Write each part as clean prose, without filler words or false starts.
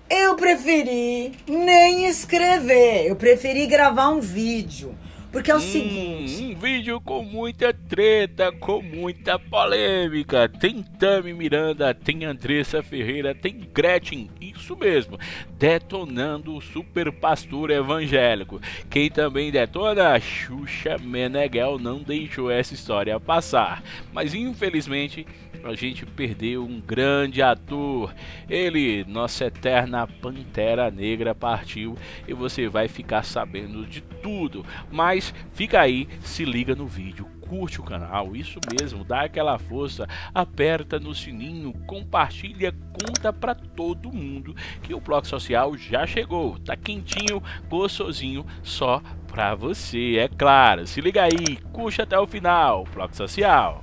Eu preferi nem escrever, eu preferi gravar um vídeo. Porque é o seguinte... Um vídeo com muita treta, com muita polêmica. Tem Tami Miranda, tem Andressa Ferreira, tem Gretchen, isso mesmo, detonando o super pastor evangélico. Quem também detona? Xuxa Meneghel não deixou essa história passar. Mas infelizmente a gente perdeu um grande ator. Ele, nossa eterna Pantera Negra, partiu e você vai ficar sabendo de tudo. Mas fica aí, se liga no vídeo, curte o canal, isso mesmo, dá aquela força, aperta no sininho, compartilha, conta pra todo mundo que o Bloco Social já chegou, tá quentinho, gostosinho, só pra você, é claro. Se liga aí, curte até o final, Bloco Social.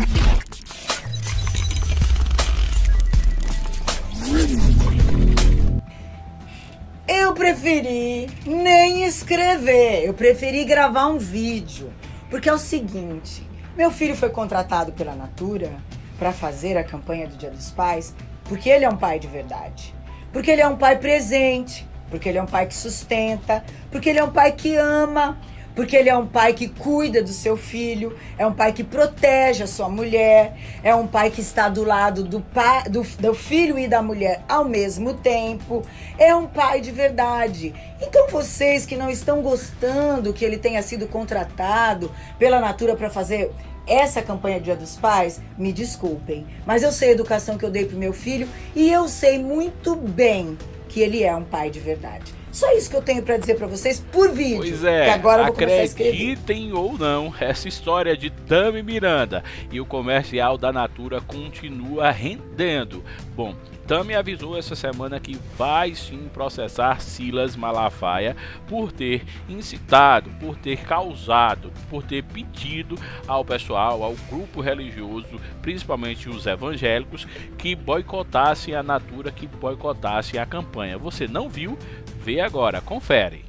Eu preferi nem escrever, eu preferi gravar um vídeo. Porque é o seguinte, meu filho foi contratado pela Natura para fazer a campanha do Dia dos Pais porque ele é um pai de verdade. Porque ele é um pai presente, porque ele é um pai que sustenta, porque ele é um pai que ama, porque ele é um pai que cuida do seu filho, é um pai que protege a sua mulher, é um pai que está do lado do filho e da mulher ao mesmo tempo, é um pai de verdade. Então vocês que não estão gostando que ele tenha sido contratado pela Natura para fazer essa campanha Dia dos Pais, me desculpem, mas eu sei a educação que eu dei pro meu filho e eu sei muito bem que ele é um pai de verdade. Só isso que eu tenho pra dizer pra vocês por vídeo. Pois é, que agora eu vou começar a escrever. Acreditem ou não, essa história de Tami Miranda e o comercial da Natura continua rendendo. Bom, Tami avisou essa semana que vai sim processar Silas Malafaia por ter incitado, por ter causado, por ter pedido ao pessoal, ao grupo religioso, principalmente os evangélicos, que boicotassem a Natura, que boicotassem a campanha. Você não viu? Vê agora, confere.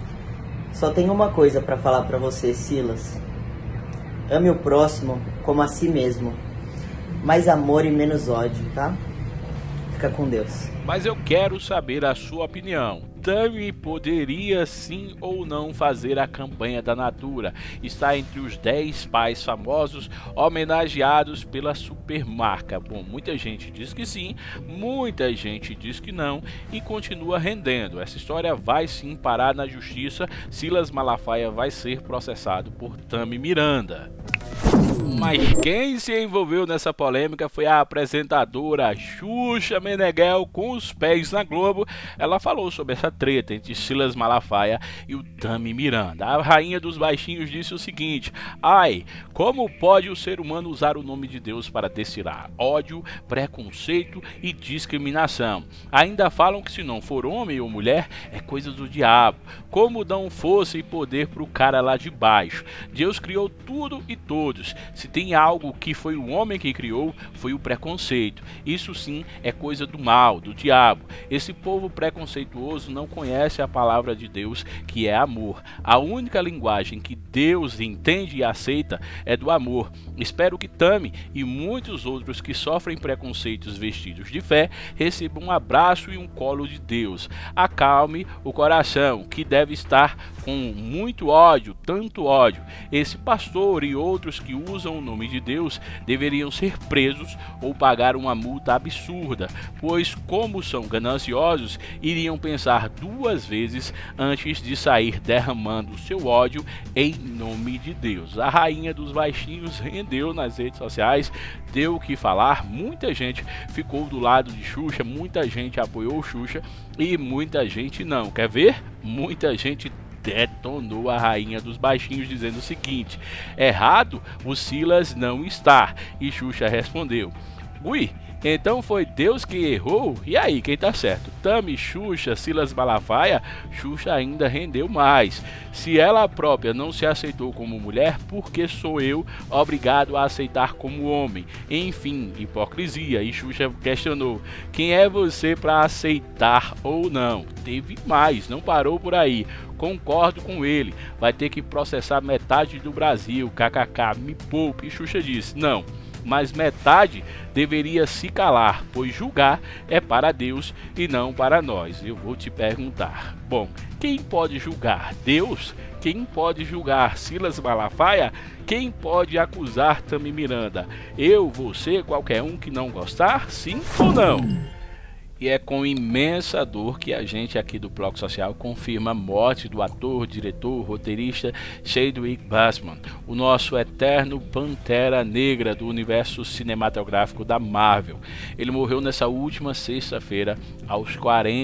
Só tenho uma coisa para falar para você, Silas. Ame o próximo como a si mesmo. Mais amor e menos ódio, tá? Fica com Deus. Mas eu quero saber a sua opinião. Tami poderia sim ou não fazer a campanha da Natura? Está entre os 10 pais famosos homenageados pela supermarca. Bom, muita gente diz que sim, muita gente diz que não e continua rendendo. Essa história vai sim parar na justiça. Silas Malafaia vai ser processado por Tami Miranda. Mas quem se envolveu nessa polêmica foi a apresentadora Xuxa Meneghel com os pés na Globo. Ela falou sobre essa treta entre Silas Malafaia e o Tami Miranda. A rainha dos baixinhos disse o seguinte: ai, como pode o ser humano usar o nome de Deus para destilar ódio, preconceito e discriminação? Ainda falam que se não for homem ou mulher, é coisa do diabo. Como dão força e poder para o cara lá de baixo? Deus criou tudo e todos. Se tem algo que foi o homem que criou, foi o preconceito. Isso sim é coisa do mal, do diabo. Esse povo preconceituoso não conhece a palavra de Deus, que é amor. A única linguagem que Deus entende e aceita é do amor. Espero que Tami e muitos outros que sofrem preconceitos vestidos de fé recebam um abraço e um colo de Deus. Acalme o coração, que deve estar com muito ódio, tanto ódio. Esse pastor e outros que usam o nome de Deus deveriam ser presos ou pagar uma multa absurda, pois como são gananciosos, iriam pensar duas vezes antes de sair derramando seu ódio em nome de Deus. A rainha dos baixinhos rendeu nas redes sociais, deu o que falar, muita gente ficou do lado de Xuxa, muita gente apoiou Xuxa e muita gente não. Quer ver? Muita gente detonou a rainha dos baixinhos dizendo o seguinte: errado o Silas não está. E Xuxa respondeu: ui, então foi Deus que errou? E aí, quem tá certo? Tami, Xuxa, Silas Malafaia? Xuxa ainda rendeu mais. Se ela própria não se aceitou como mulher, por que sou eu obrigado a aceitar como homem? Enfim, hipocrisia. E Xuxa questionou: quem é você para aceitar ou não? Teve mais, não parou por aí. Concordo com ele, vai ter que processar metade do Brasil, kkk, me poupe. E Xuxa disse: não, mas metade deveria se calar, pois julgar é para Deus e não para nós. Eu vou te perguntar, bom, quem pode julgar? Deus? Quem pode julgar Silas Malafaia? Quem pode acusar Tami Miranda? Eu, você, qualquer um que não gostar? Sim ou não? E é com imensa dor que a gente aqui do Bloco Social confirma a morte do ator, diretor, roteirista Chadwick Boseman, o nosso eterno Pantera Negra do universo cinematográfico da Marvel. Ele morreu nessa última sexta-feira, aos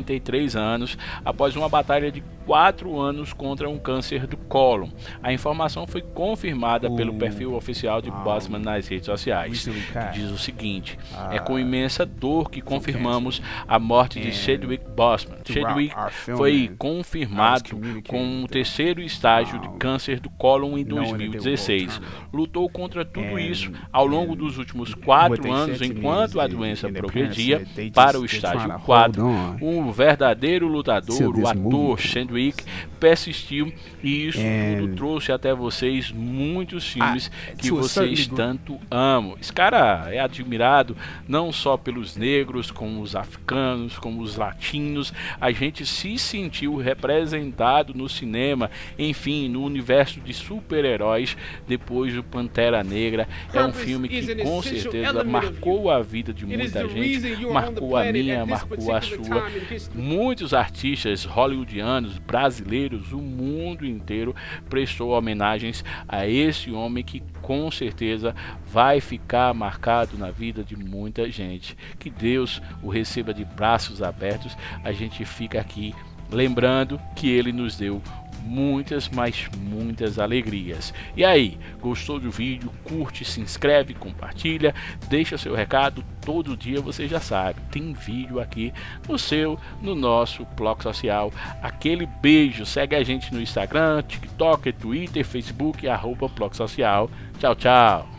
43 anos, após uma batalha de 4 anos contra um câncer do cólon. A informação foi confirmada pelo perfil oficial de Boseman nas redes sociais, que diz o seguinte: é com imensa dor que confirmamos a morte de Chadwick Boseman. Chadwick foi confirmado com o 3º estágio de câncer do cólon em 2016. Lutou contra tudo isso ao longo dos últimos 4 anos, enquanto a doença progredia para o estágio 4. Um verdadeiro lutador, o ator Chadwick, persistiu, e isso tudo trouxe até vocês muitos filmes que vocês tanto amam. Esse cara é admirado não só pelos negros, como os africanos, como os latinos. A gente se sentiu representado no cinema, enfim, no universo de super-heróis depois do Pantera Negra. É um filme que com certeza marcou a vida de muita gente, marcou a minha, marcou a sua. Muitos artistas hollywoodianos, brasileiros, o mundo inteiro prestou homenagens a esse homem que com certeza vai ficar marcado na vida de muita gente. Que Deus o receba de braços abertos. A gente fica aqui lembrando que ele nos deu muitas, mas muitas alegrias. E aí, gostou do vídeo? Curte, se inscreve, compartilha, deixa seu recado. Todo dia você já sabe, tem vídeo aqui no nosso Bloco Social. Aquele beijo, segue a gente no Instagram, TikTok, Twitter, Facebook, @Bloco Social. Tchau, tchau.